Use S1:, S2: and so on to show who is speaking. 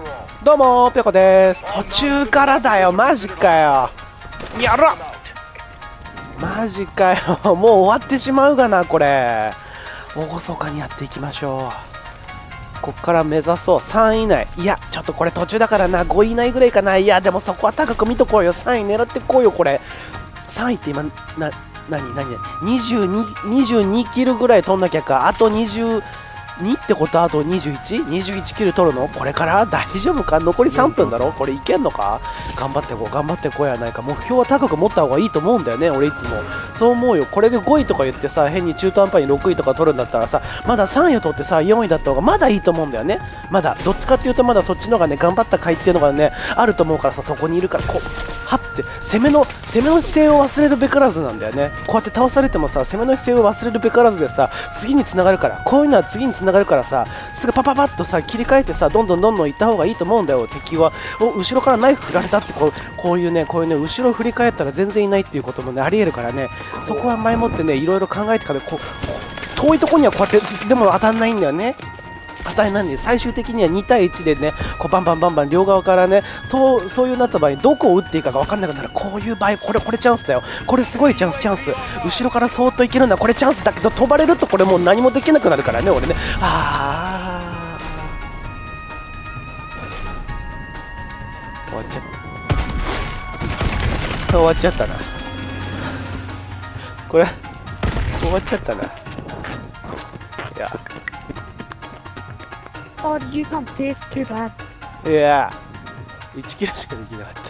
S1: どうもぴょこです。途中からだよ、マジかよ。やろマジかよ、もう終わってしまうがな、これ。厳かにやっていきましょう。こっから目指そう、3位以内。いや、ちょっとこれ途中だからな、5位以内ぐらいかな。いや、でもそこは高く見とこうよ。3位狙ってこうよ、これ。3位って今、22キルぐらい取んなきゃか。あと22ってことはあと 21?21 キル取るの？これから大丈夫か？残り3分だろ？これいけんのか？頑張ってこう、頑張ってこうやないか。目標は高く持った方がいいと思うんだよね、俺いつも。そう思うよ。これで5位とか言ってさ、変に中途半端に6位とか取るんだったらさ、まだ3位を取ってさ、4位だった方がまだいいと思うんだよね。まだ、どっちかっていうとまだそっちの方がね、頑張った回っていうのがね、あると思うからさ、そこにいるから、こう、はって攻めの姿勢を忘れるべからずなんだよね。こうやって倒されてもさ、攻めの姿勢を忘れるべからずでさ、次につながるから、こういうのは次につながるからさ、すぐパパパッとさ切り替えてさ、どんどん行った方がいいと思うんだよ。敵は後ろからナイフ振られたってこういうね後ろ振り返ったら全然いないっていうこともねありえるからね、そこは前もってねいろいろ考えてから遠いところにはこうやってでも当たんないんだよね。当たりなんで最終的には2対1でねこうバンバン両側からねそういうなった場合どこを打っていいかが分かんなくなる。こういう場合これチャンスだよ。これすごいチャンス。後ろからそーっといけるんだ。これチャンスだけど飛ばれるとこれもう何もできなくなるからね俺ね。終わっちゃったな。これ終わっちゃったな。いや
S2: Oh, you can't taste too bad.
S1: いや1キロしかできなかった。